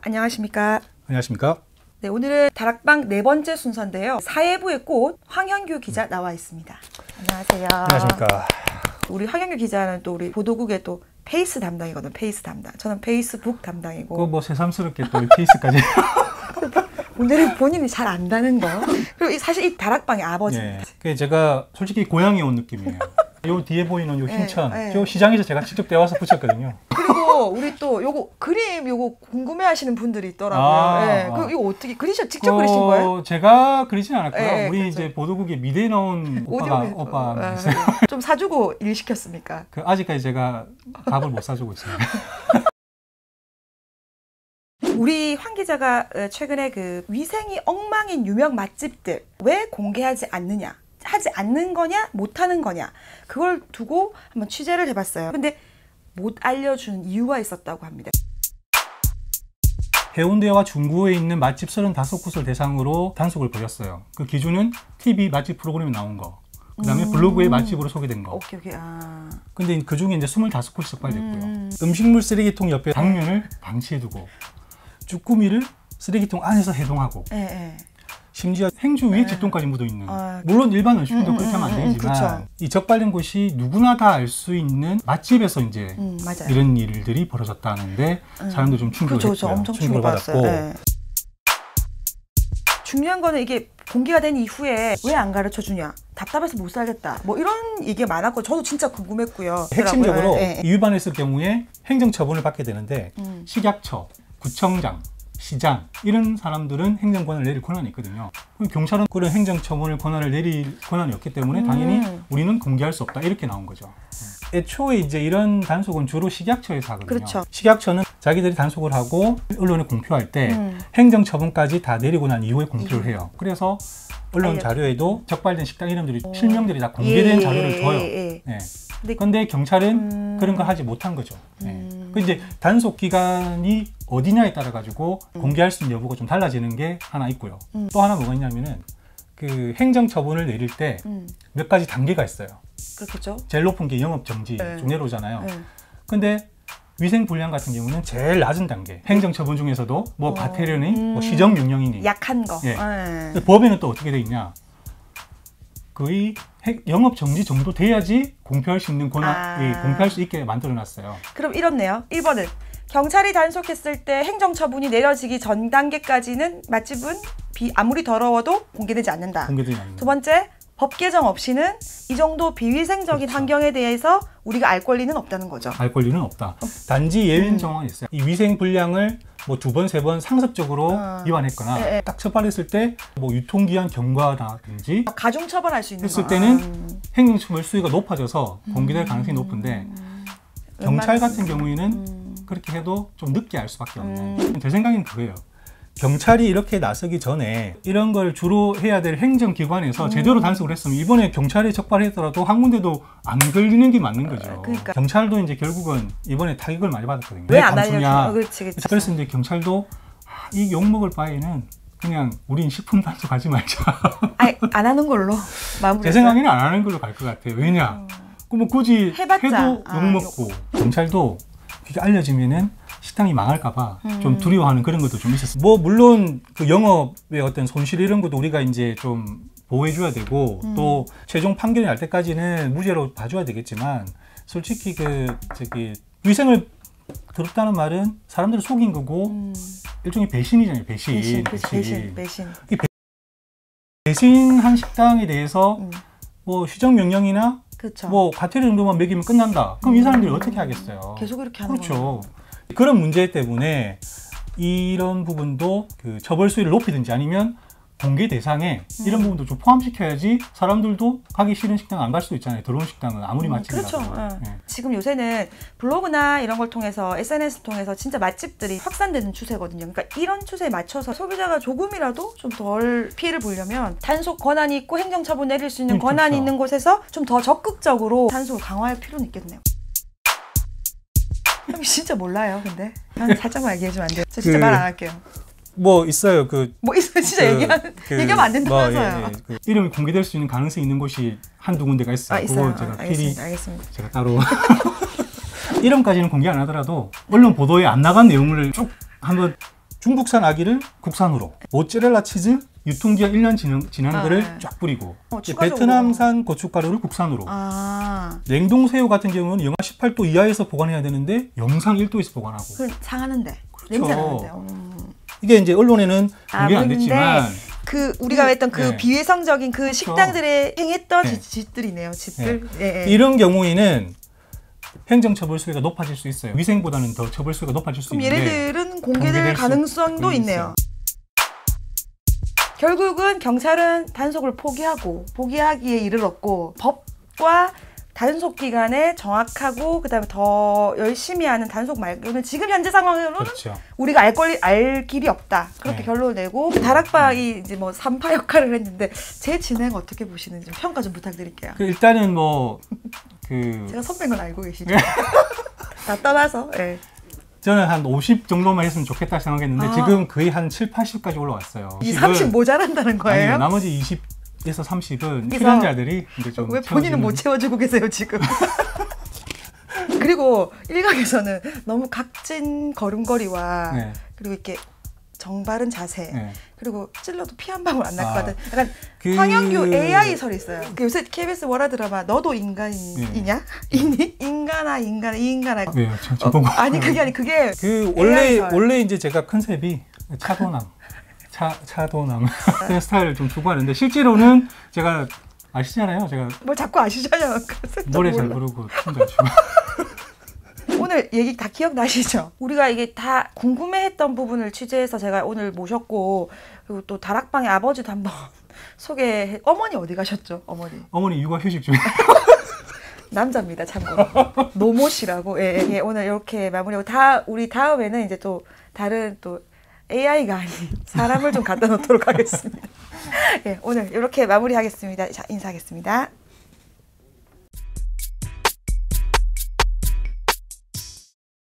안녕하십니까. 안녕하십니까. 네, 오늘은 다락방 네 번째 순서인데요. 사회부의 꽃 황현규 기자 나와 있습니다. 안녕하세요. 안녕하십니까. 우리 황현규 기자는 또 우리 보도국의 또 페이스 담당이거든. 페이스 담당. 저는 페이스북 담당이고. 그 뭐 새삼스럽게 또 페이스까지. 오늘은 본인이 잘 안다는 거. 그리고 사실 이 다락방의 아버지입니다. 네. 제가 솔직히 고향에 온 느낌이에요. 요 뒤에 보이는 요 흰천, 네. 요 시장에서 제가 직접 떼와서 붙였거든요. 그리고 우리 또 요거 그림 요거 궁금해하시는 분들이 있더라고요. 네. 그 이거 어떻게 직접 그리신 거예요? 제가 그리진 않았고요. 네, 우리 그렇죠. 이제 보도국에 미대 나온 오빠가 있어요. 좀 사주고 일 시켰습니까? 아직까지 제가 밥을 못 사주고 있어요. 우리 황 기자가 최근에 그 위생이 엉망인 유명 맛집들 왜 공개하지 않느냐, 하지 않는 거냐, 못하는 거냐, 그걸 두고 한번 취재를 해봤어요. 근데 못 알려준 이유가 있었다고 합니다. 해운대와 중구에 있는 맛집 35곳을 대상으로 단속을 벌였어요. 그 기준은 TV 맛집 프로그램에 나온 거, 그 다음에 블로그에 맛집으로 소개된 거. 오케이. 근데 그 중에 이제 25곳이 적발됐고요. 음식물 쓰레기통 옆에 당면을 방치해두고, 쭈꾸미를 쓰레기통 안에서 해동하고, 심지어 행주 위에 집통까지 묻어있는. 물론 일반 음식도 그렇게 하면 안 되지만, 그쵸. 이 적발된 곳이 누구나 다 알 수 있는 맛집에서 이제 맞아요. 이런 일들이 벌어졌다는데 사람들 좀 충격을 그렇죠. 했고요. 엄청 충격을 받았고. 중요한 거는 이게 공개가 된 이후에 왜 안 가르쳐 주냐, 답답해서 못 살겠다, 뭐 이런 얘기가 많았고 저도 진짜 궁금했고요. 핵심적으로 위반했을 경우에 행정처분을 받게 되는데 식약처, 구청장, 시장 이런 사람들은 행정권을 내릴 권한이 있거든요. 그럼 경찰은 그런 행정처분을 권한을 내릴 권한이 없기 때문에 당연히 우리는 공개할 수 없다 이렇게 나온 거죠. 애초에 이제 이런 단속은 주로 식약처에서 하거든요. 그렇죠. 식약처는 자기들이 단속을 하고 언론에 공표할 때 행정처분까지 다 내리고 난 이후에 공표를 해요. 그래서 언론 자료에도 적발된 식당 이름들이 실명들이 다 공개된 자료를 줘요. 그런데 경찰은 그런 걸 하지 못한 거죠. 그 이제 단속 기간이 어디냐에 따라 가지고 공개할 수 있는 여부가 좀 달라지는 게 하나 있고요. 또 하나 뭐가 있냐면은 그 행정처분을 내릴 때 몇 가지 단계가 있어요. 그렇겠죠. 제일 높은 게 영업정지, 종례로잖아요. 근데 위생불량 같은 경우는 제일 낮은 단계. 행정처분 중에서도 뭐 과태료니, 뭐 시정명령이니. 약한 거. 법에는 또 어떻게 돼 있냐? 거의 영업정지 정도 돼야지 공표할 수 있는 공표할 수 있게 만들어놨어요. 그럼 이렇네요. 1번은 경찰이 단속했을 때 행정처분이 내려지기 전 단계까지는 맛집은 아무리 더러워도 공개되지 않는다. 두 번째, 법 개정 없이는 이 정도 비위생적인 환경에 대해서 우리가 알 권리는 없다는 거죠. 알 권리는 없다. 단지 예외인 정황이 있어요. 이 위생 불량을 뭐 2번, 3번 상습적으로 위반했거나 딱 처벌했을 때 뭐 유통기한 경과라든지 가중 처벌할 수 있는 했을 때는 행정처벌 수위가 높아져서 공개될 가능성이 높은데 경찰 같은 경우에는 그렇게 해도 좀 늦게 알 수밖에 없는. 제 생각엔 그거예요. 경찰이 이렇게 나서기 전에 이런 걸 주로 해야 될 행정기관에서 제대로 단속을 했으면 이번에 경찰이 적발했더라도 한 군데도 안 걸리는 게 맞는 거죠. 그러니까. 경찰도 이제 결국은 이번에 타격을 많이 받았거든요. 왜 안 알려주냐. 그렇지. 그래서 이제 경찰도 이 욕먹을 바에는 그냥 우린 식품 단속하지 말자. 안 하는 걸로 마무리. 제 생각에는 안 하는 걸로 갈 것 같아요. 왜냐? 그럼 굳이 해도 욕먹고. 경찰도 그게 알려지면은 식당이 망할까봐 좀 두려워하는 그런 것도 좀 있었어요. 뭐 물론 그 영업의 어떤 손실 이런 것도 우리가 이제 좀 보호해줘야 되고 또 최종 판결이 날 때까지는 무죄로 봐줘야 되겠지만 솔직히 위생을 더럽다는 말은 사람들을 속인 거고 일종의 배신이잖아요. 배신. 이 배신한 식당에 대해서 뭐 시정명령이나 뭐 과태료 정도만 매기면 끝난다. 그럼 이 사람들이 어떻게 하겠어요? 계속 이렇게 하는 거죠. 그렇죠. 그런 문제 때문에 이런 부분도 그 처벌 수위를 높이든지 아니면 공개 대상에 이런 부분도 좀 포함시켜야지 사람들도 가기 싫은 식당 안 갈 수도 있잖아요. 더러운 식당은 아무리 맛집이라도. 그렇죠. 지금 요새는 블로그나 이런 걸 통해서 SNS 통해서 진짜 맛집들이 확산되는 추세거든요. 그러니까 이런 추세에 맞춰서 소비자가 조금이라도 좀 덜 피해를 보려면 단속 권한이 있고 행정처분 내릴 수 있는 권한이 있는 곳에서 좀 더 적극적으로 단속을 강화할 필요는 있겠네요. 진짜 몰라요, 근데. 난 살짝만 얘기해주면 안 돼요. 저 진짜 말 안 할게요. 뭐 있어요. 뭐 있어요. 진짜 얘기하면 안 된다면서요. 이름이 공개될 수 있는 가능성이 있는 곳이 한두 군데가 있어요. 그거 제가 알겠습니다. 제가 따로 이름까지는 공개 안 하더라도 언론 보도에 안 나간 내용을 쭉 한번 중국산 아기를 국산으로, 모짜렐라 치즈 유통기한 1년 지난 거를 쫙 뿌리고, 베트남산 고춧가루를 국산으로. 냉동 새우 같은 경우는 영하 18도 이하에서 보관해야 되는데 영상 1도에서 보관하고. 그럼 상하는데. 그렇죠. 냄새 나는데요. 이게 이제 언론에는 공개 안 됐지만 그 우리가 했던 그 비위생적인 그 그렇죠. 식당들에 행했던 짓들이네요. 짓들. 이런 경우에는 행정처벌 수위가 높아질 수 있어요. 위생보다는 더 처벌 수위가 높아질 수 있는데 얘네들은 공개될 가능성도 있네요. 결국은 경찰은 단속을 포기하기에 이르렀고 법과 단속 기간에 정확하고 그다음에 더 열심히 하는 단속 말고는 지금 현재 상황으로는 그렇죠. 우리가 알 길이 없다. 그렇게 결론을 내고 다락방이 이제 뭐 3파 역할을 했는데 제 진행 어떻게 보시는지 평가 좀 부탁드릴게요. 일단은 제가 선배인 건 알고 계시죠? 다 떠나서. 네. 저는 한 50 정도만 했으면 좋겠다 생각했는데 지금 거의 한 7, 80까지 올라왔어요. 30 모자란다는 거예요? 아니요, 나머지 20에서 30은 출연자들이 이제 좀 왜 본인은 못 채워주고 계세요 지금? 그리고 일각에서는 너무 각진 걸음걸이와 그리고 이렇게 정바른 자세 그리고 찔러도 피 한 방울 안 났거든. 약간 황영규 AI설이 있어요. 요새 KBS 월화 드라마 너도 인간이냐? 인간아. 네, 아니 그게 아니 그게 원래 이제 제가 컨셉이 차도남 그런 스타일을 좀 추구하는데 실제로는 제가 아시잖아요. 제가 뭘 자꾸 아시잖아요. 노래 잘 부르고 춤 잘 추고. 오늘 얘기 다 기억나시죠? 우리가 이게 다 궁금해했던 부분을 취재해서 제가 오늘 모셨고 그리고 또 다락방의 아버지도 한번 소개해. 어머니 어디 가셨죠? 어머니 육아휴직 중에. 남자입니다, 참고로. 노모씨라고. 예, 오늘 이렇게 마무리하고 우리 다음에는 이제 또 다른 또 AI가 아닌 사람을 좀 갖다 놓도록 하겠습니다. 예, 오늘 이렇게 마무리하겠습니다. 자, 인사하겠습니다.